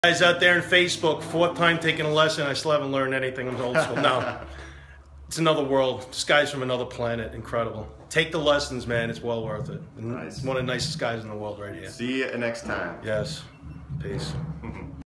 Guys out there in Facebook, fourth time taking a lesson. I still haven't learned anything. I'm old school. No, it's another world. This guy's from another planet. Incredible. Take the lessons, man. It's well worth it. Nice. One of the nicest guys in the world right here. See you next time. Yes. Peace.